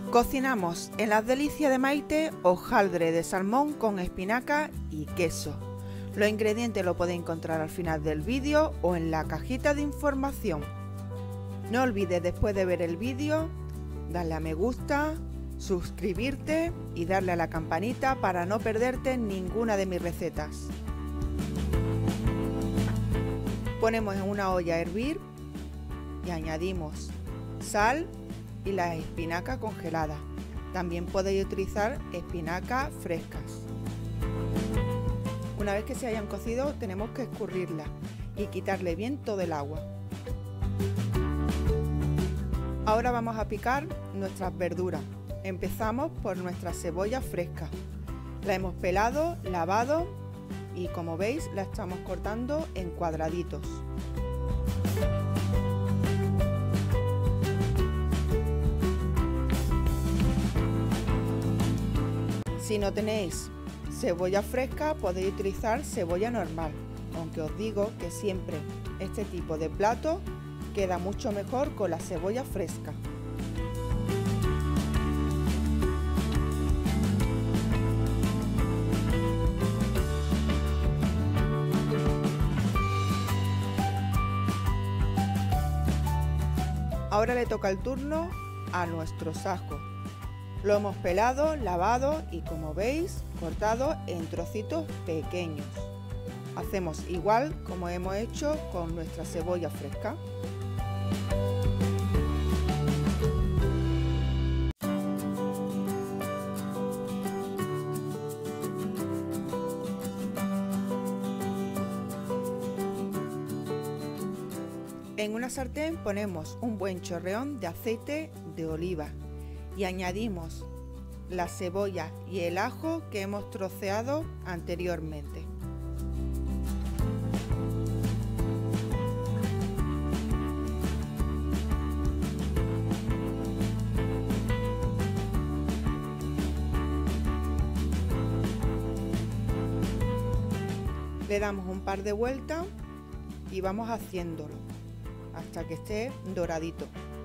Cocinamos en las delicias de Maite hojaldre de salmón con espinaca y queso. Los ingredientes los podéis encontrar al final del vídeo o en la cajita de información. No olvides, después de ver el vídeo, darle a me gusta, suscribirte y darle a la campanita para no perderte ninguna de mis recetas. Ponemos en una olla a hervir y añadimos sal y las espinacas congeladas. También podéis utilizar espinacas frescas. Una vez que se hayan cocido, tenemos que escurrirlas y quitarle bien todo el agua. Ahora vamos a picar nuestras verduras. Empezamos por nuestra cebolla fresca. La hemos pelado, lavado y, como veis, la estamos cortando en cuadraditos. Si no tenéis cebolla fresca, podéis utilizar cebolla normal, aunque os digo que siempre este tipo de plato queda mucho mejor con la cebolla fresca. Ahora le toca el turno a nuestros ajos. Lo hemos pelado, lavado y, como veis, cortado en trocitos pequeños. Hacemos igual como hemos hecho con nuestra cebolla fresca. En una sartén ponemos un buen chorreón de aceite de oliva y añadimos la cebolla y el ajo que hemos troceado anteriormente. Le damos un par de vueltas y vamos haciéndolo hasta que esté doradito.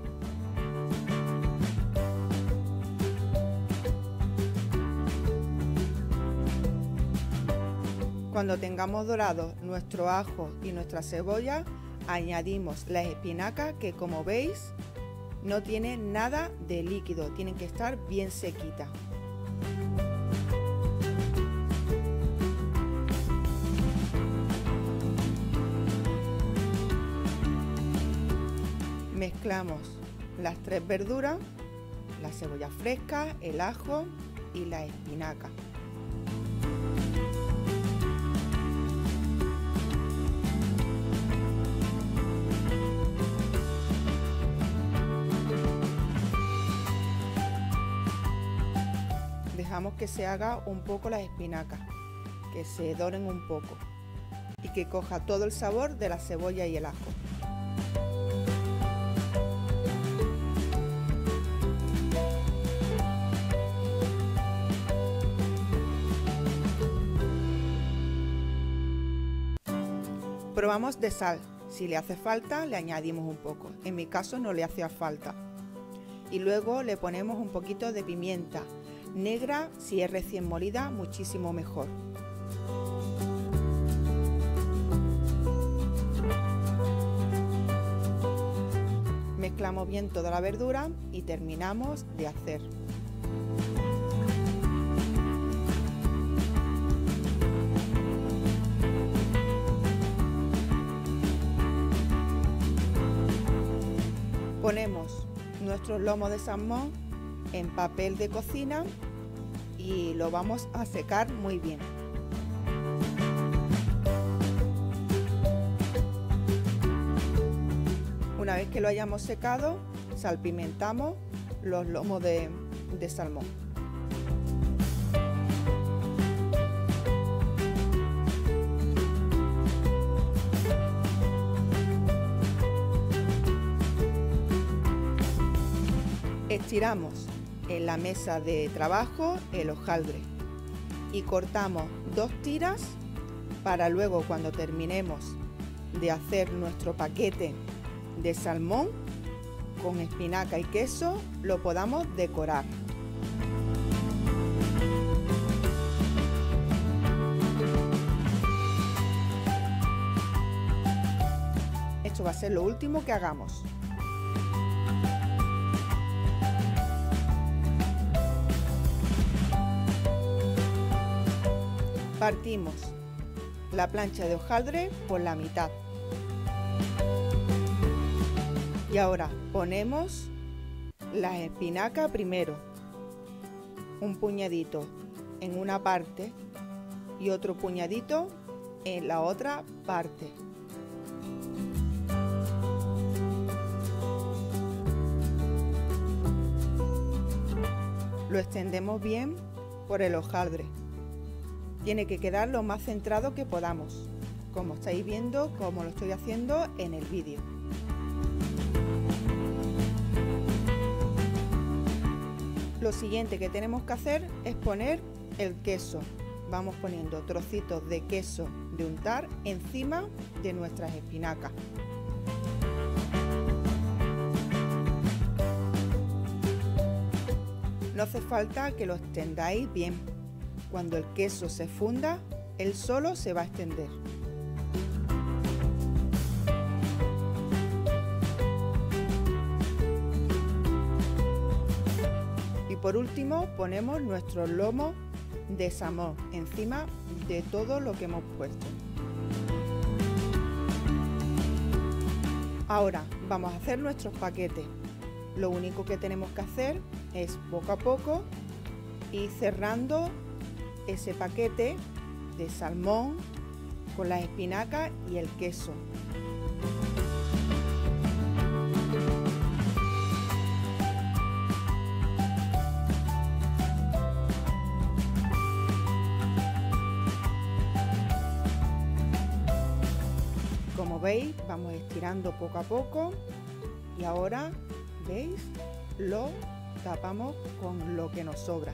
Cuando tengamos dorados nuestro ajo y nuestra cebolla, añadimos las espinacas que, como veis, no tienen nada de líquido, tienen que estar bien sequitas. Mezclamos las tres verduras, la cebolla fresca, el ajo y la espinaca. Dejamos que se haga un poco las espinacas, que se doren un poco y que coja todo el sabor de la cebolla y el ajo. Probamos de sal, si le hace falta le añadimos un poco, en mi caso no le hacía falta. Y luego le ponemos un poquito de pimienta negra, si es recién molida muchísimo mejor. Mezclamos bien toda la verdura y terminamos de hacer. Ponemos nuestros lomos de salmón en papel de cocina y lo vamos a secar muy bien. Una vez que lo hayamos secado, salpimentamos los lomos de salmón. Estiramos en la mesa de trabajo el hojaldre y cortamos 2 tiras para luego, cuando terminemos de hacer nuestro paquete de salmón, con espinaca y queso lo podamos decorar. Esto va a ser lo último que hagamos. Partimos la plancha de hojaldre por la mitad. Y ahora ponemos las espinacas primero. Un puñadito en una parte y otro puñadito en la otra parte. Lo extendemos bien por el hojaldre. Tiene que quedar lo más centrado que podamos, como estáis viendo, como lo estoy haciendo en el vídeo. Lo siguiente que tenemos que hacer es poner el queso. Vamos poniendo trocitos de queso de untar encima de nuestras espinacas. No hace falta que lo extendáis bien. Cuando el queso se funda, él solo se va a extender. Y por último ponemos nuestro lomo de salmón encima de todo lo que hemos puesto. Ahora vamos a hacer nuestros paquetes. Lo único que tenemos que hacer es poco a poco ir cerrando ese paquete de salmón con las espinacas y el queso. Como veis, vamos estirando poco a poco y ahora, ¿veis? Lo tapamos con lo que nos sobra.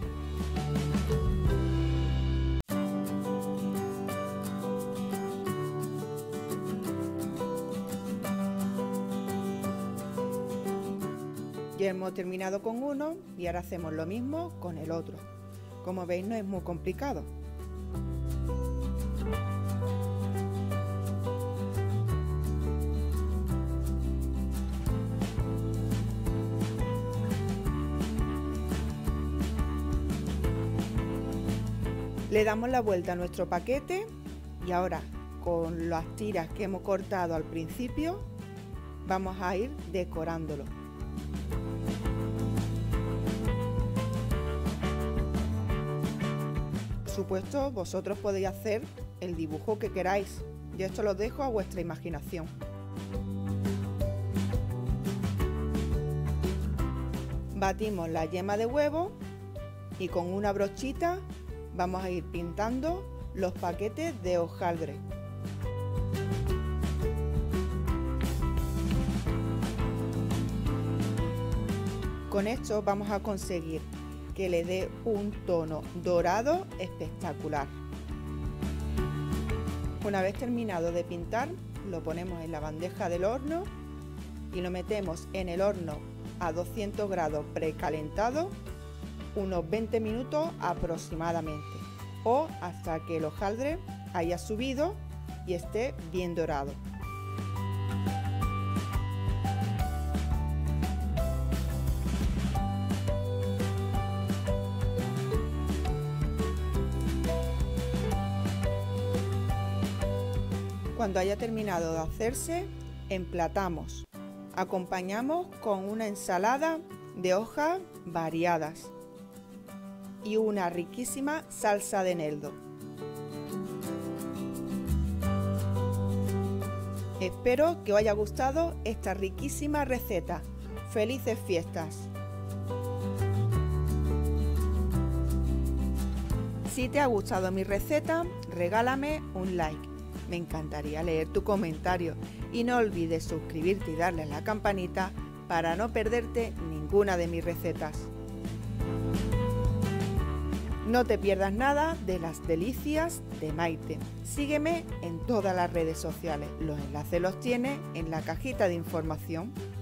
Ya hemos terminado con uno y ahora hacemos lo mismo con el otro. Como veis, no es muy complicado. Le damos la vuelta a nuestro paquete y ahora con las tiras que hemos cortado al principio vamos a ir decorándolo. Por supuesto, vosotros podéis hacer el dibujo que queráis. Yo esto lo dejo a vuestra imaginación. Batimos la yema de huevo y con una brochita vamos a ir pintando los paquetes de hojaldre. Con esto vamos a conseguir que le dé un tono dorado espectacular. Una vez terminado de pintar, lo ponemos en la bandeja del horno y lo metemos en el horno a 200 grados precalentado unos 20 minutos aproximadamente, o hasta que el hojaldre haya subido y esté bien dorado. Cuando haya terminado de hacerse, emplatamos. Acompañamos con una ensalada de hojas variadas y una riquísima salsa de eneldo. Espero que os haya gustado esta riquísima receta. ¡Felices fiestas! Si te ha gustado mi receta, regálame un like. Me encantaría leer tu comentario y no olvides suscribirte y darle a la campanita para no perderte ninguna de mis recetas. No te pierdas nada de las delicias de Maite. Sígueme en todas las redes sociales. Los enlaces los tienes en la cajita de información.